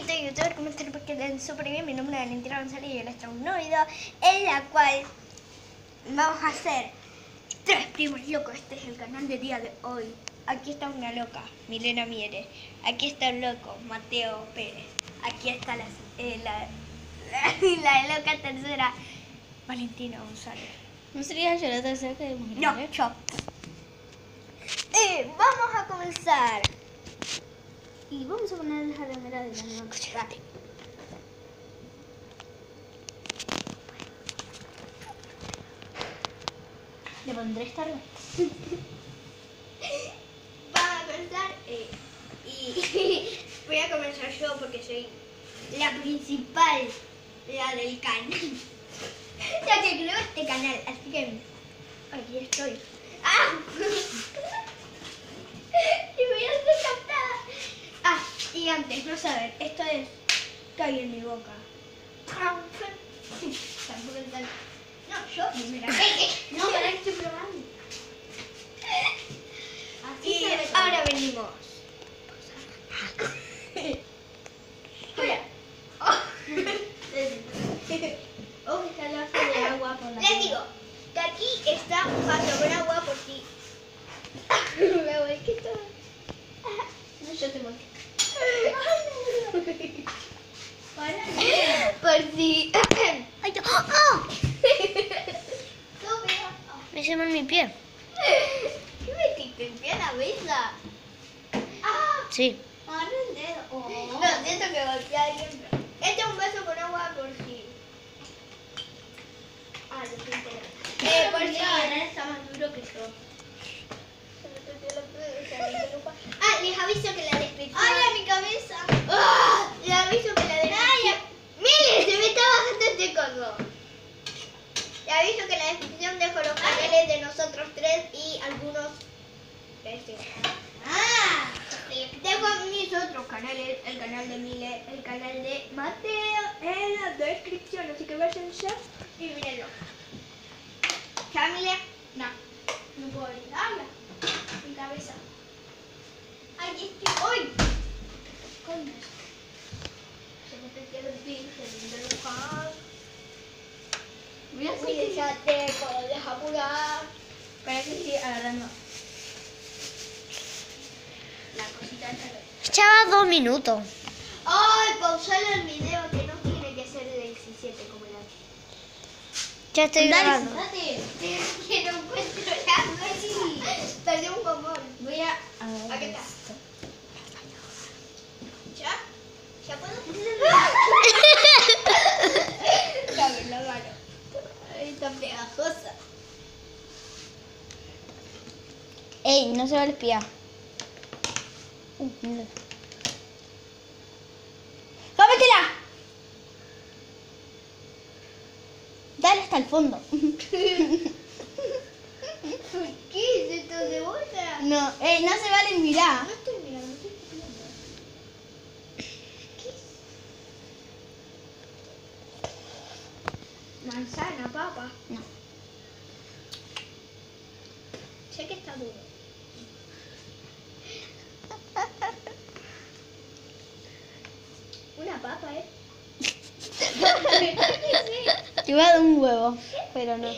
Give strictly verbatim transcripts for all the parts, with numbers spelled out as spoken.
amiguitos de YouTube, ¿cómo están? Porque estén súper bien. Mi nombre es Valentina González y yo les traigo un nuevo video en la cual vamos a hacer tres primos locos. Este es el canal de día de hoy. Aquí está una loca, Milena Mieres. Aquí está un loco, Mateo Pérez. Aquí está la, eh, la, la, la loca tercera, Valentina González. ¿No sería yo la tercera que No, imaginé? yo. Y vamos a comenzar. Y vamos a poner la remera de la nueva cosa. Le pondré esta remera. Vamos a comenzar eh, y voy a comenzar yo porque soy la principal, la del canal. La que creo este canal, así que aquí estoy. ¡Ah! Y voy a ser captada. Ah, y antes, no saber, esto es cae en mi boca. Tampoco es tan... No, yo primero. No, para que estoy probando. Así Y se ve todo. ahora venimos. Hola. Oh, está el vaso de agua por la Les digo que aquí está un vaso con agua por si... Me voy, ¿qué todo? No, yo te voy. Para. Por si... Ay, yo. ¡Ah! Estúpido. Me llaman mi pie. ¿Qué metiste en pie a la mesa? Ah, Sí. agarré el dedo. Oh. No, siento que golpeé a alguien. pero- Este es un vaso con agua por si... Ah, lo siento. Eh, por si... está más duro que yo. Ah, les aviso que la descripción... ¡Ay, a mi cabeza! ¡Ah! Les aviso que la descripción... ¡Mire, se me está bajando este coso! Les aviso que en la descripción dejo los canales de nosotros tres y algunos... Este. ¡Ah! Dejo mis otros canales, el canal de Mile, el canal de Mateo en la descripción, así que vayan ya y mírenlo. ¿Ya, Mile? No, no puedo habla. Mi cabeza. Ahí estoy. ¡Uy! Coño. Se me metió el pincel de dibujar. Voy a Uy, hacer que déjate, puedes apurar. para que siga agarrando. La cosita esta. Ya va dos minutos. Ay, pausalo el video que no tiene que ser de diecisiete como la... Ya estoy Dale, grabando. sentate. Que no encuentro la... Perdí un bombón. Voy a... a ver Aquí está. esto. ¿Ya? ¿Ya puedo? Dame la mano. Ay, está pegajosa. Ey, no se va a espiar. Uh, mira. ¡Cómetela! Dale hasta el fondo. ¿Qué es esto de bolsa? No, ey, no se vale mirar. No estoy mirando, estoy copiando. ¿Qué es? Manzana, papa. No. Sé que está duro. Una papa, ¿eh? Te iba a dar un huevo, pero no.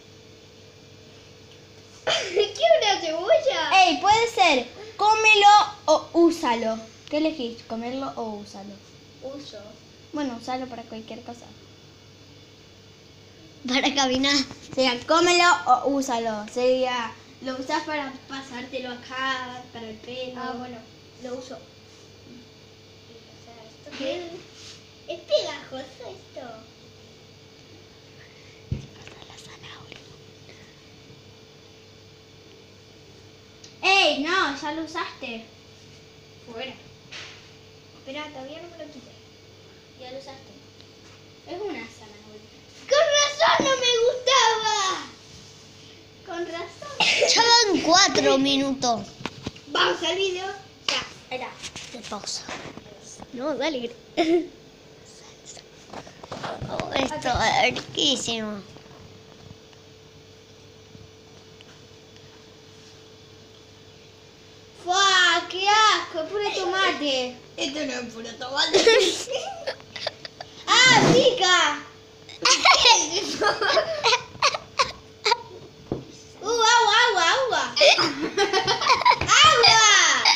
¿Qué una cebolla? Ey, puede ser cómelo o úsalo. ¿Qué elegís? ¿Comerlo o úsalo? Uso. Bueno, usalo para cualquier cosa. Para caminar. Sería cómelo o úsalo. Sería, lo usas para pasártelo acá, para el pelo. Ah, bueno, lo uso. ¿Esto qué es? Es pegajoso esto. La zanahoria. Ey, no, ya lo usaste. Fuera. Espera, todavía no me lo quité. Ya lo usaste. Es una zanahoria. ¡Con razón no me gustaba! Con razón. Ya van cuatro minutos. Vamos al video. Ya. Era de pausa. No, dale. Oh, esto es riquísimo. ¡Fua! ¡Qué asco! Puro tomate. Esto no es puro tomate. ¡Ah, pica! ¡Uh, agua, agua, agua! ¡Agua!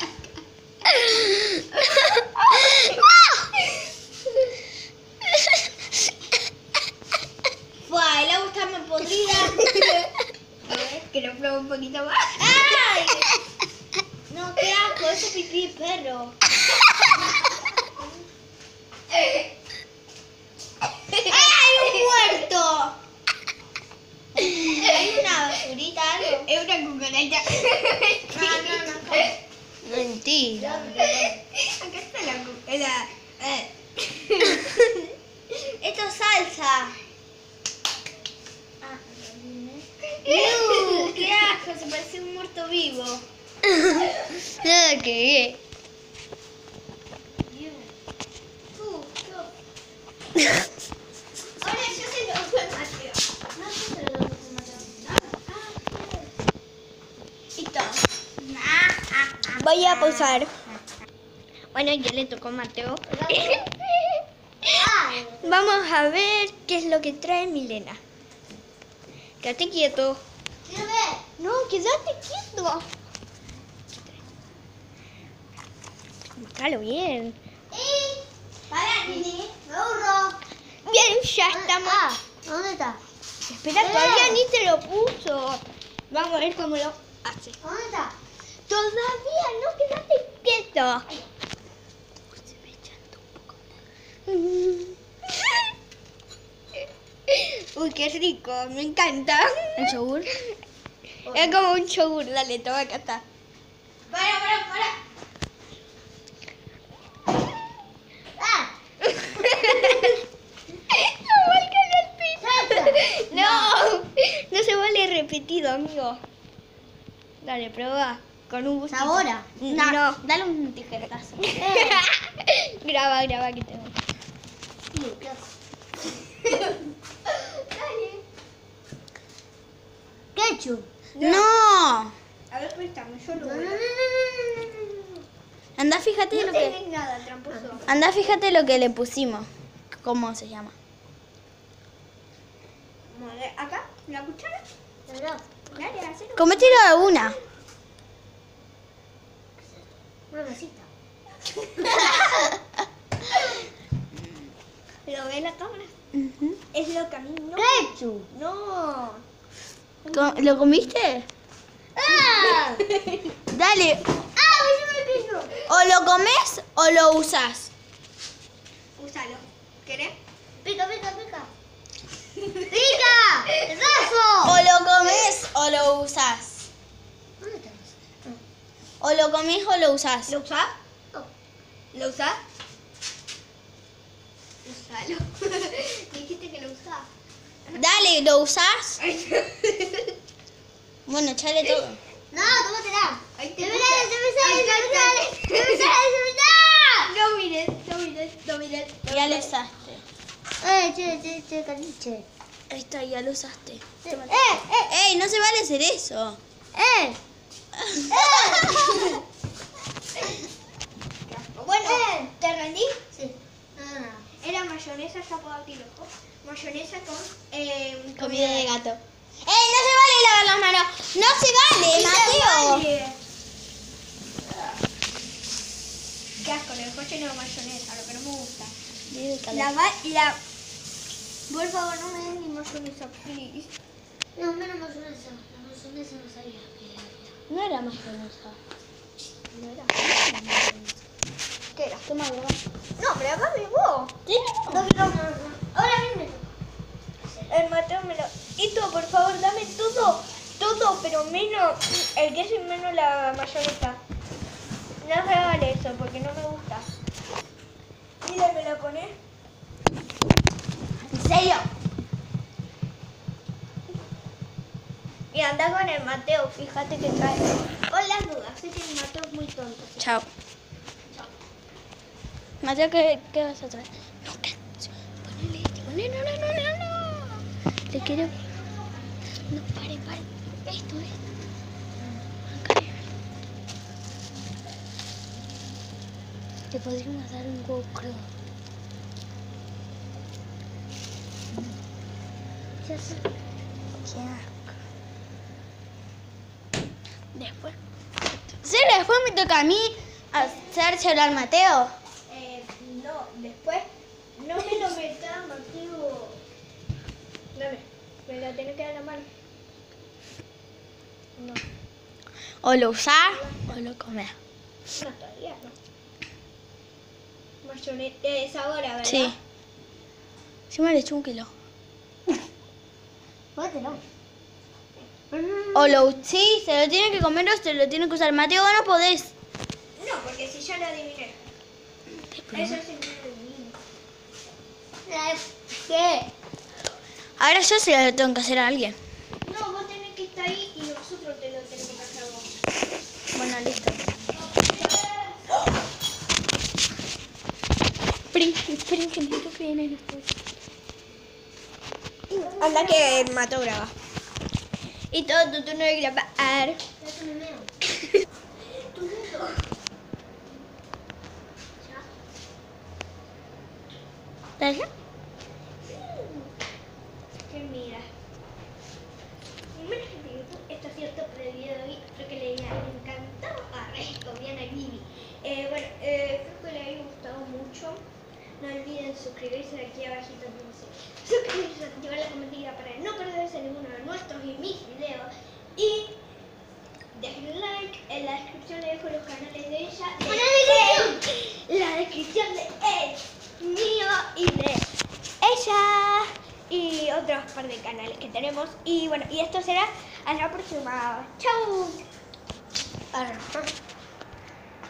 ¡Fua! El agua está más podrida. A ver, que lo pruebo un poquito más. ¡Ay! No, qué asco, eso es pipí de perro. ¡Hay un muerto! ¿Hay una basurita, algo? Es una cucaracha. No, no, no. Mentira. Acá está la cucaracha. Eh. Esto es salsa. ¡Uh! ¡Qué asco! Se parece un muerto vivo. Nada que Ahora yo se lo hago al Mateo. No, yo se lo hago al Mateo. Listo. Voy a pausar. Bueno, ya le tocó a Mateo. Ay, Vamos a ver qué es lo que trae Milena. Quédate quieto. quiero ver. No, quédate quieto. Búscalo bien. ¡Ey! Para, Nini. Me aburro. Bien, ya estamos. Ah, ¿dónde está? Espera, todavía ni te lo puso. Vamos a ver cómo lo hace. ¿Dónde está? Todavía no, quédate quieto. Uy, qué rico, me encanta. ¿El yogur? Es como un yogur, dale, toma, acá está. Para, para, para. Ah, No, vuélcale al piso. No, no se vale repetido, amigo. Dale, prueba con un gustito. ¿Sabora? No, no. Dale un tijeretazo. graba, graba que tengo. Dale. Ketchup. No. A ver, préstame, yo lo No, no, voy no, a... no, no, no, no. Anda, fíjate No lo que. tenés nada, tramposo. Anda, fíjate lo que le pusimos. ¿Cómo se llama? Vamos a ver, acá, la cuchara. De verdad. Dale, hacelo. Comételo a una. Una mesita. ¿Lo ve la cámara? Ujú. Es lo que a mí no. Ketchup. No. Co- ¿Lo comiste? ¡Ah! Dale. ¡Ah! ¡Me piso! O lo comes o lo usas. Úsalo. ¿Querés? Pica, pica, pica. ¡Pica! ¡Raso! O lo comes o lo usas. ¿Dónde estás? O lo comes o lo usas. ¿Lo usás? Oh. ¿Lo usás? Usalo. Dijiste que lo usás. Dale, ¿lo usas? Bueno, echale todo. No, tómatela. Ahí te ¡Se me puse. sale, se me sale, Ahí se me está. sale! ¡Se me sale, se me sale! No mires, no mires, no mires. Ya lo usaste. ¡Eh, che, che, che, caniche! Ahí está, ya lo usaste. ¡Eh, eh, ¡Ey, no se vale hacer eso! eh! Bueno, Eh. ¿te rendí? Sí. No, no, no. Era mayonesa, ya puedo abrir el ojo. Mayonesa con eh, Comida de gato. ¡Ey, no se vale lavar las manos! ¡No se vale, Sí, Mateo! vale. Qué asco, le coche no mayonesa, lo que no me gusta. La va, la... Por favor, no me des ni mayonesa, please. No, menos mayonesa. La mayonesa no sabía que era. No era mayonesa. No era. ¿Qué era? Toma, graba. No, pero acá me vos. ¿Sí? No, no, no, no. Ahora mismo. El Mateo me lo... Hito, por favor, dame todo, todo, pero menos el queso y menos la mayonesa. No se vale eso, porque no me gusta. Mira, me la pones. ¿En serio? Y anda con el Mateo, fíjate que trae. Por las dudas, sé que el Mateo es muy tonto. Chao. Mateo, ¿qué, ¿qué vas a traer? No, ¿qué? Ponele, ponele, no, no, no, no, no. Te quiero... No, pare, pare. Esto, esto. Acá. Te podríamos dar un huevo crudo. Ya sé. Qué asco. Después. Sí, después me toca a mí hacérselo al Mateo. Eh, no, después no me lo metas, Mateo. Dame, me lo tenés que dar a la mano. No, O lo usás o lo comés. no, todavía no. Mayonesa es ahora, ¿verdad? Sí. Encima le echo un kilo. Pótelo. O lo sí, se lo tiene que comer o se lo tiene que usar. Mateo, vos no podés. No, porque si ya lo adiviné. Eso sí me lo adivino. ¿Qué? Ahora yo se lo tengo que hacer a alguien. No, vos tenés que estar ahí y nosotros te lo tenemos que hacer a vos. Bueno, listo. Esperen, esperen que necesito freír en esto. Anda que el Mateo graba. Y todo tu turno de grabar. Eso me meo. ¿Dale? ¿Qué mira? Bueno, gente de YouTube, esto ha sido todo por el video de hoy. Espero que les haya encantado. Ah, bien a Vivi. Eh, bueno, eh, espero que les haya gustado mucho. No olviden suscribirse aquí abajito. No sé. Suscribirse, activar la campanita para no perderse ninguno de nuestros y mis videos. Y dejen un like. En la descripción les dejo los canales de ella. De él, la descripción de él, mío y de ella. Y otros par de canales que tenemos. Y bueno, y esto será hasta la próxima. ¡Chao! Ahora.